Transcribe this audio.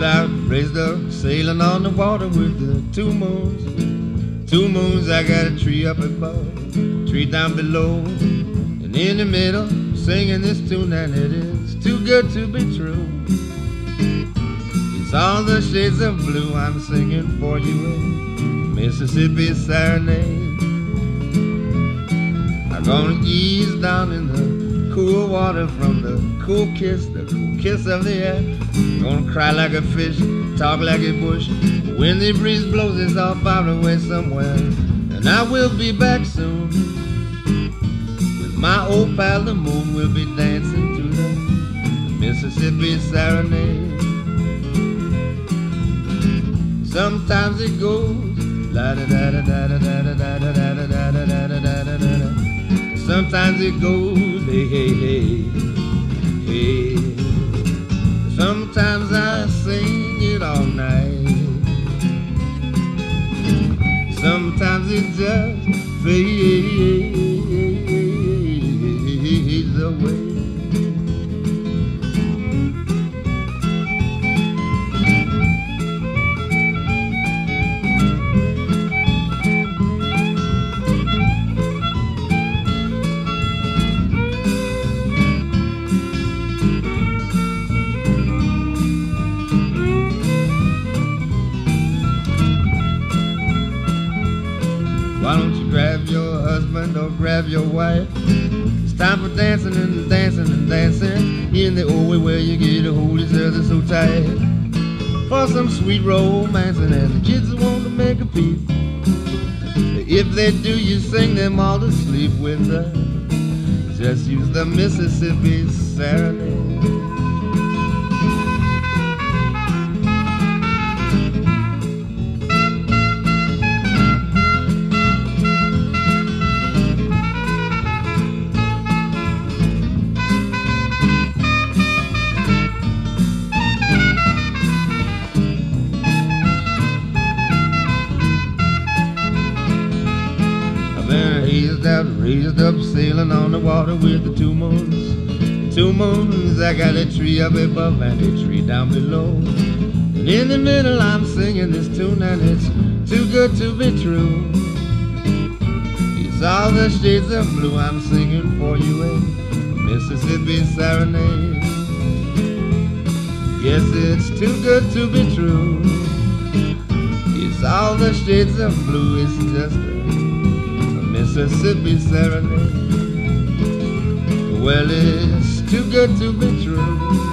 raised up, sailing on the water with the two moons. Two moons, I got a tree up above, tree down below, and in the middle, singing this tune, and it is too good to be true. It's all the shades of blue I'm singing for you in Mississippi Serenade. I'm gonna ease down in the cool water from the cool kiss of the air. Gonna cry like a fish, talk like a bush. When the breeze blows, it's all far away somewhere. And I will be back soon. With my old pal the moon, we'll be dancing to the Mississippi Serenade. Sometimes it goes la da da da da da da da da da da da da da da da. Sometimes it goes hey hey hey hey. Sometimes I sing it all night. Sometimes it just fades away. Why don't you grab your husband or grab your wife? It's time for dancing and dancing and dancing in the old way where you get to hold each other so tight. For some sweet romancing, and the kids want to make a peep. If they do, you sing them all to sleep with us. Just use the Mississippi Serenade. Raised up, sailing on the water with the two moons. Two moons, I got a tree up above and a tree down below. And in the middle I'm singing this tune, and it's too good to be true. It's all the shades of blue I'm singing for you in Mississippi Serenade. Yes, it's too good to be true. It's all the shades of blue, it's just a Mississippi Serenade. Well, it's too good to be true.